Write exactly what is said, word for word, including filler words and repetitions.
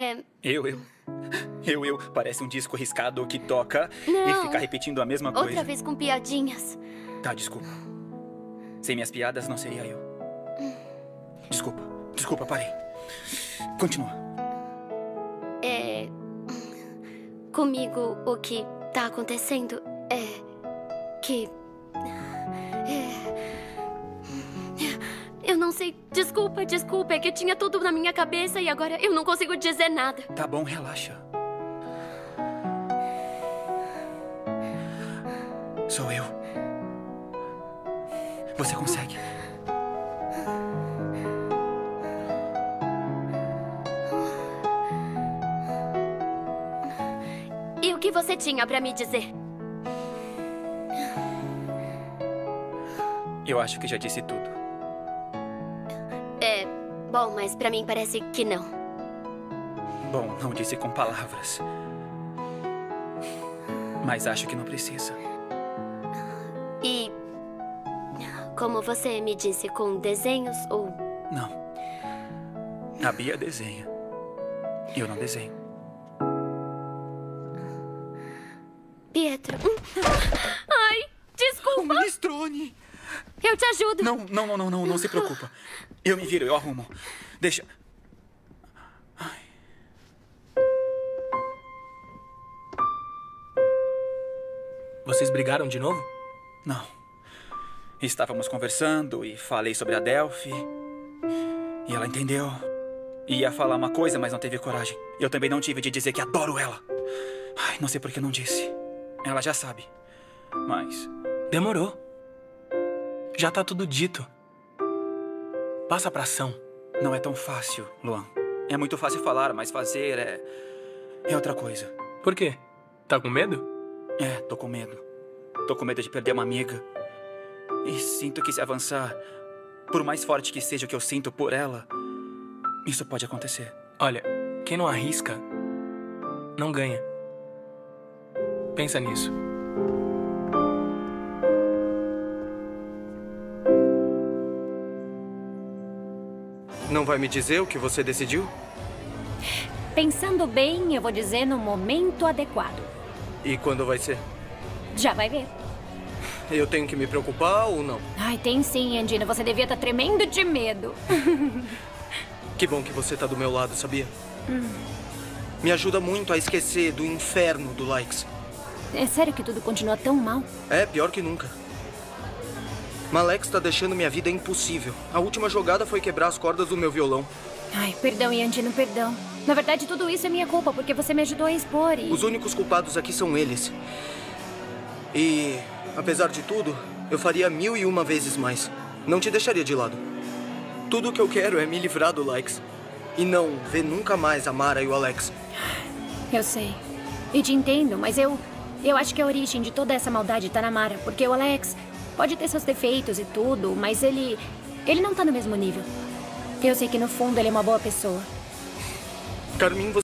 É... Eu, eu. Eu, eu. Parece um disco riscado que toca Não. e fica repetindo a mesma coisa. Outra vez com piadinhas. Tá, desculpa. Sem minhas piadas, não seria eu. Desculpa. Desculpa, parei. Continua. É... Comigo, o que tá acontecendo é... que... É... Eu não sei. Desculpa, desculpa. É que eu tinha tudo na minha cabeça e agora eu não consigo dizer nada. Tá bom, relaxa. Sou eu. Você consegue. E o que você tinha pra me dizer? Eu acho que já disse tudo. É... Bom, mas pra mim parece que não. Bom, não disse com palavras. Mas acho que não precisa. E... Como você me disse, com desenhos ou... Não. A Bia desenha. Eu não desenho. Pietro... Ai, desculpa! Minestrone! Eu te ajudo. Não, não, não, não, não, não se preocupa. Eu me viro, eu arrumo. Deixa... Ai. Vocês brigaram de novo? Não. Estávamos conversando e falei sobre a Delphi. E ela entendeu. Ia falar uma coisa, mas não teve coragem. Eu também não tive de dizer que adoro ela. Ai, não sei por que não disse. Ela já sabe. Mas... Demorou. Já tá tudo dito. Passa pra ação. Não é tão fácil, Luan. É muito fácil falar, mas fazer é... é outra coisa. Por quê? Tá com medo? É, tô com medo. Tô com medo de perder uma amiga. E sinto que se avançar, por mais forte que seja o que eu sinto por ela, isso pode acontecer. Olha, quem não arrisca, não ganha. Pensa nisso. Não vai me dizer o que você decidiu? Pensando bem, eu vou dizer no momento adequado. E quando vai ser? Já vai ver. Eu tenho que me preocupar ou não? Ai, tem sim, Andina. Você devia estar tremendo de medo. Que bom que você tá do meu lado, sabia? Hum. Me ajuda muito a esquecer do inferno do Likes. É sério que tudo continua tão mal? É, pior que nunca. Malex tá deixando minha vida impossível. A última jogada foi quebrar as cordas do meu violão. Ai, perdão, Yandino, perdão. Na verdade, tudo isso é minha culpa, porque você me ajudou a expor e... Os únicos culpados aqui são eles. E, apesar de tudo, eu faria mil e uma vezes mais. Não te deixaria de lado. Tudo o que eu quero é me livrar do Likes. E não ver nunca mais a Mara e o Alex. Eu sei. E te entendo, mas eu... Eu acho que a origem de toda essa maldade tá na Mara, porque o Alex... Pode ter seus defeitos e tudo, mas ele... Ele não tá no mesmo nível. Eu sei que no fundo ele é uma boa pessoa. Carmin, você...